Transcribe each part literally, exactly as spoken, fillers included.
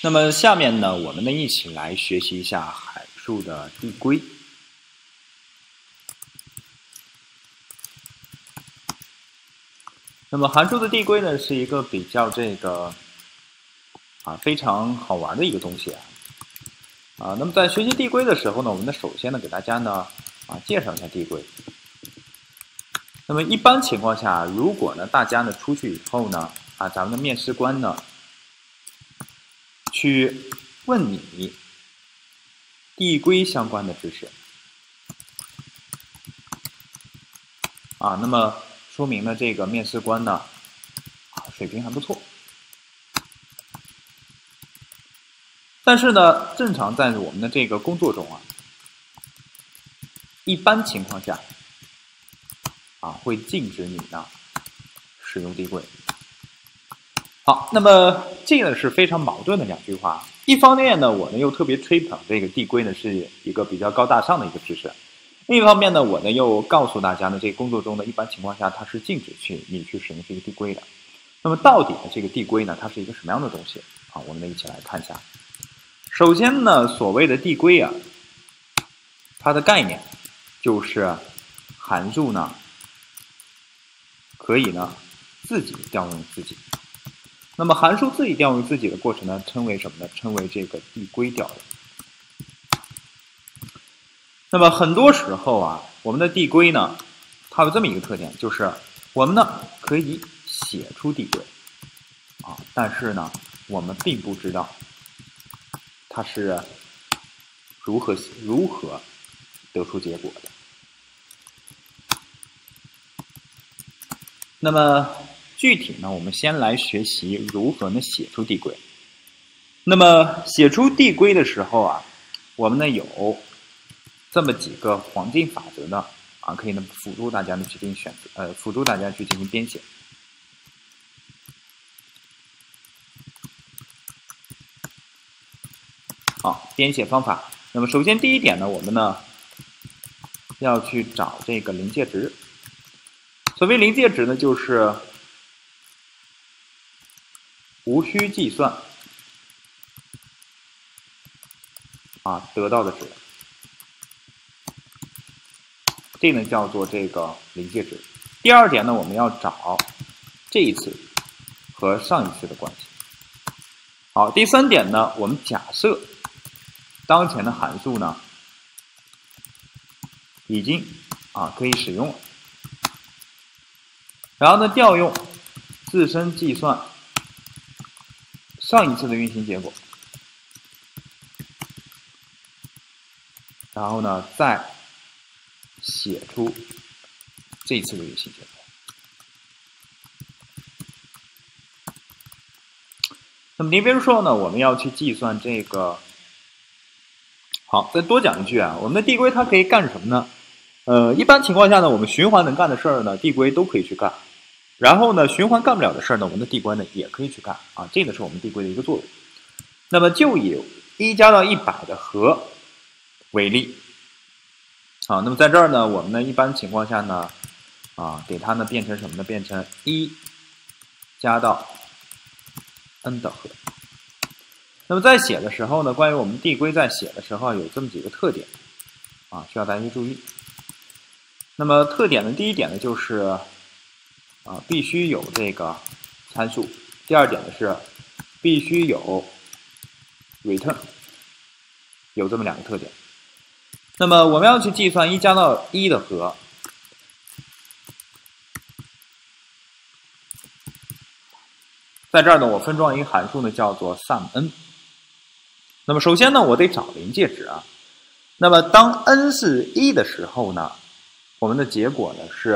那么下面呢，我们呢一起来学习一下函数的递归。那么函数的递归呢，是一个比较这个啊非常好玩的一个东西啊。啊，那么在学习递归的时候呢，我们呢首先呢给大家呢啊介绍一下递归。那么一般情况下，如果呢大家呢出去以后呢，啊咱们的面试官呢去问你递归相关的知识，啊，那么说明呢这个面试官呢啊水平还不错。但是呢，正常在我们的这个工作中啊，一般情况下啊会禁止你呢使用递归。好，那么这个是非常矛盾的两句话。一方面呢，我呢又特别吹捧这个递归呢是一个比较高大上的一个知识；另一方面呢，我呢又告诉大家呢，这个工作中呢一般情况下它是禁止去你去使用这个递归的。那么到底呢这个递归呢它是一个什么样的东西啊？我们呢一起来看一下。首先呢，所谓的递归啊，它的概念就是函数呢可以呢自己调用自己。那么函数自己调用自己的过程呢，称为什么呢？称为这个递归调用。那么很多时候啊，我们的递归呢，它有这么一个特点，就是我们呢可以写出递归啊，但是呢，我们并不知道它是如何如何得出结果的。那么具体呢，我们先来学习如何呢写出递归。那么写出递归的时候啊，我们呢有这么几个黄金法则呢啊，可以呢辅助大家呢去进行选择，呃，辅助大家去进行编写。好，编写方法。那么首先第一点呢，我们呢要去找这个临界值。所谓临界值呢，就是无需计算啊得到的值，这呢叫做这个临界值。第二点呢，我们要找这一次和上一次的关系。好，第三点呢，我们假设当前的函数呢已经啊可以使用了，然后呢调用自身计算上一次的运行结果，然后呢再写出这一次的运行结果。那么你比如说呢，我们要去计算这个，好，再多讲一句啊，我们的递归它可以干什么呢？呃，一般情况下呢，我们循环能干的事儿呢，递归都可以去干。然后呢，循环干不了的事儿呢，我们的递归呢也可以去干啊，这个是我们递归的一个作用。那么就以一加到一百的和为例，好，那么在这儿呢，我们呢一般情况下呢，啊，给它呢变成什么呢？变成一加到 n 的和。那么在写的时候呢，关于我们递归在写的时候有这么几个特点啊，需要大家去注意。那么特点的第一点呢，就是啊，必须有这个参数。第二点呢是必须有 return， 有这么两个特点。那么我们要去计算一加到一的和，在这儿呢，我分装一个函数呢，叫做 sumn。那么首先呢，我得找临界值啊。那么当 n 是一的时候呢，我们的结果呢是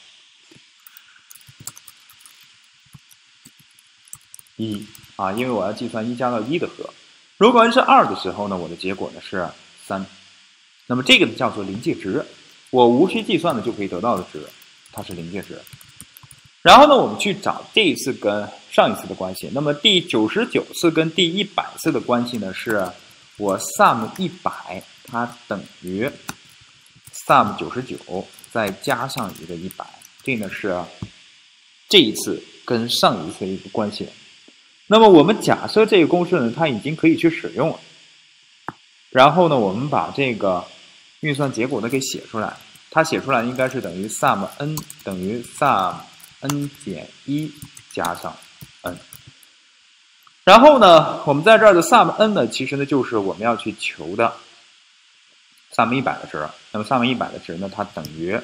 一啊，因为我要计算一加到一的和。如果 n 是二的时候呢，我的结果呢是三。那么这个呢叫做临界值，我无需计算的就可以得到的值，它是临界值。然后呢，我们去找这一次跟上一次的关系。那么第九十九次跟第一百次的关系呢，是我 sum 一百它等于 sum 九十九再加上一个一百，这呢是这一次跟上一次的一个关系。 那么我们假设这个公式呢，它已经可以去使用了。然后呢，我们把这个运算结果呢给写出来，它写出来应该是等于 sum n 等于 sum n 减一加上 n。然后呢，我们在这儿的 sum n 呢，其实呢就是我们要去求的 sum 一百的值。那么 sum 一百的值呢，它等于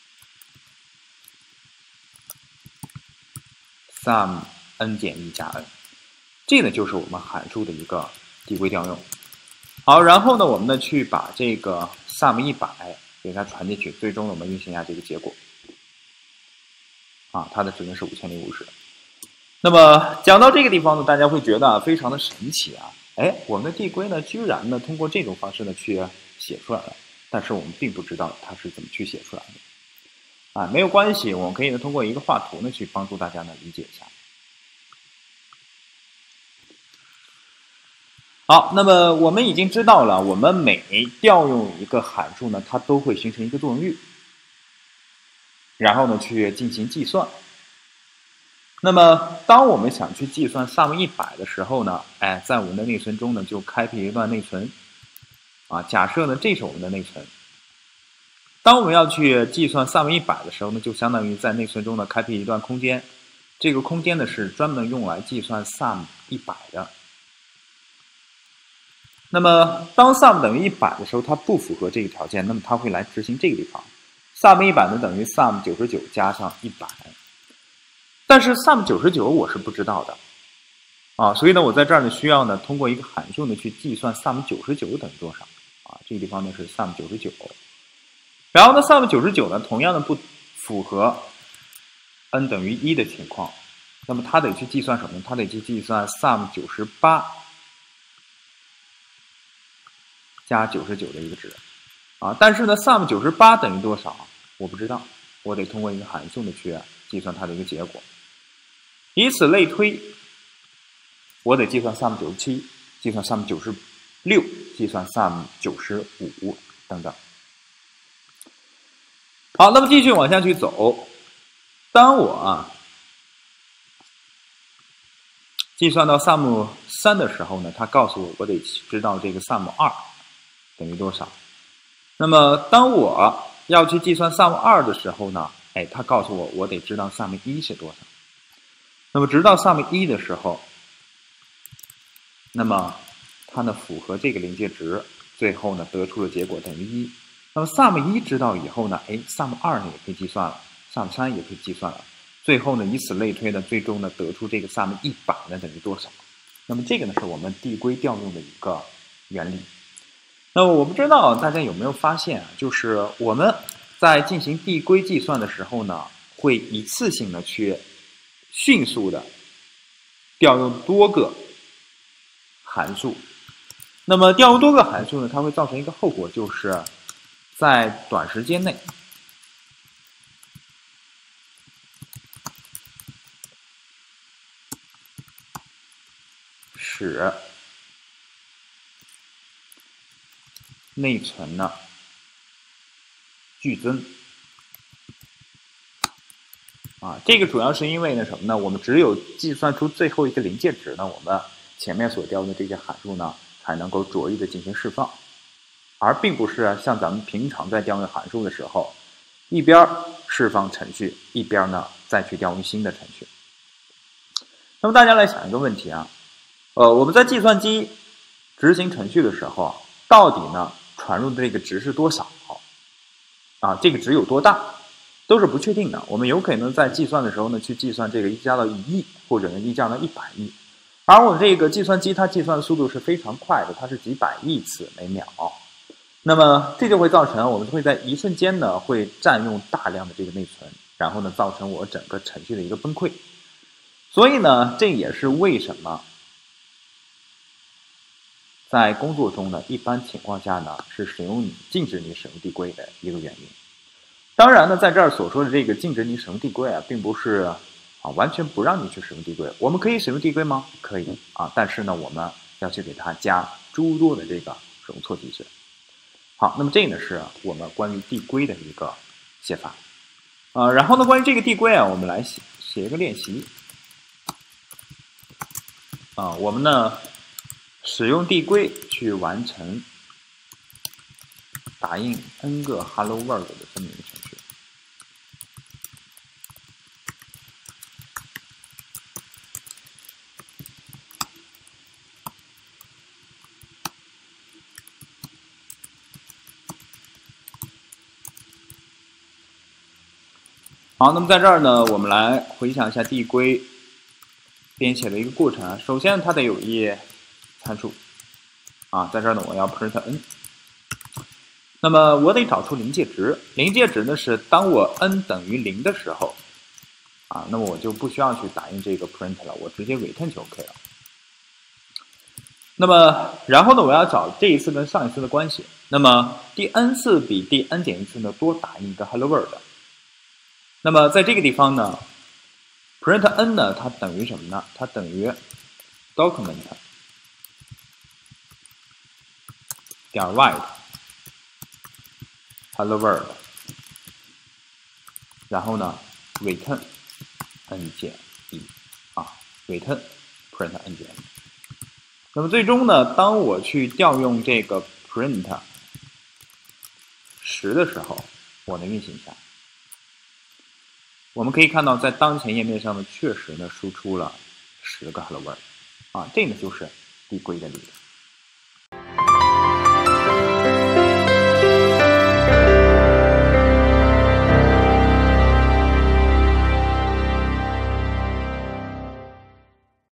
sum n 减一加 n。这呢就是我们函数的一个递归调用。好，然后呢，我们呢去把这个 sum 一百给它传进去，最终呢我们运行一下这个结果。啊，它的值呢是五千零五十。那么讲到这个地方呢，大家会觉得非常的神奇啊！哎，我们的递归呢，居然呢通过这种方式呢去写出来了，但是我们并不知道它是怎么去写出来的。啊，没有关系，我们可以呢通过一个画图呢去帮助大家呢理解一下。好，那么我们已经知道了，我们每调用一个函数呢，它都会形成一个作用域，然后呢去进行计算。那么，当我们想去计算 sum 一百的时候呢，哎，在我们的内存中呢，就开辟一段内存，啊，假设呢这是我们的内存。当我们要去计算 sum 一百的时候呢，就相当于在内存中呢开辟一段空间，这个空间呢是专门用来计算 sum 一百的。那么，当 sum 等于一百的时候，它不符合这个条件，那么它会来执行这个地方 ，sum 一百呢等于 sum 九十九加上一百。但是 sum 九十九我是不知道的，啊，所以呢，我在这儿呢需要呢通过一个函数呢去计算 sum 九十九等于多少，啊，这个地方呢是 sum 九十九，然后呢 sum 九十九呢同样的不符合 n 等于一的情况，那么它得去计算什么呢？它得去计算 sum 九十八加九十九的一个值，啊，但是呢 sum 九十八等于多少？我不知道，我得通过一个函数呢去计算它的一个结果。以此类推，我得计算 sum 九十七，计算 sum 九十六，计算 sum 九十五等等。好，那么继续往下去走。当我啊计算到 sum 三的时候呢，它告诉我我得知道这个 sum 二等于多少。那么当我要去计算 sum 二的时候呢，哎，它告诉我我得知道 sum 一是多少。那么直到 sum 一的时候，那么它呢符合这个临界值，最后呢得出的结果等于一。那么 sum 一知道以后呢，哎 ，sum 二呢也可以计算了 ，sum 三也可以计算了。最后呢以此类推呢，最终呢得出这个 sum 一百呢等于多少？那么这个呢是我们递归调用的一个原理。那么我不知道大家有没有发现啊，就是我们在进行递归计算的时候呢，会一次性的去迅速的调用多个函数。那么调用多个函数呢，它会造成一个后果，就是在短时间内使内存呢剧增。啊，这个主要是因为呢什么呢？我们只有计算出最后一个临界值呢，我们前面所调用的这些函数呢，才能够着意的进行释放，而并不是像咱们平常在调用函数的时候，一边释放程序，一边呢再去调用新的程序。那么大家来想一个问题啊，呃，我们在计算机执行程序的时候，到底呢传入的这个值是多少？啊，这个值有多大？都是不确定的，我们有可能在计算的时候呢，去计算这个一加到一亿，或者呢一加到一百亿，而我们这个计算机它计算的速度是非常快的，它是几百亿次每秒。那么这就会造成我们会在一瞬间呢会占用大量的这个内存，然后呢造成我整个程序的一个崩溃。所以呢，这也是为什么在工作中呢，一般情况下呢是使用你禁止你使用递归的一个原因。当然呢，在这儿所说的这个禁止你使用递归啊，并不是啊完全不让你去使用递归。我们可以使用递归吗？可以啊，但是呢，我们要去给它加诸多的这个容错机制。好，那么这呢是我们关于递归的一个写法。呃，然后呢，关于这个递归啊，我们来写写一个练习。 啊，我们呢使用递归去完成打印 n 个 Hello World 的这么一个程序。好，那么在这儿呢，我们来回想一下递归编写的一个过程啊。首先，它得有一参数啊，在这儿呢，我要 print n。那么我得找出临界值，临界值呢是当我 n 等于零的时候啊，那么我就不需要去打印这个 print 了，我直接 return 就 OK 了。那么然后呢，我要找这一次跟上一次的关系。那么第 n 次比第 n 减一次呢多打印一个 hello world。那么在这个地方呢 ，print n 呢，它等于什么呢？它等于 document 点 write hello world， 然后呢 return n 减一啊 ，return print n 减一。那么最终呢，当我去调用这个 print 十的时候，我能运行一下。我们可以看到，在当前页面上呢，确实呢输出了十个 hello world， 啊，这个就是递归的例子。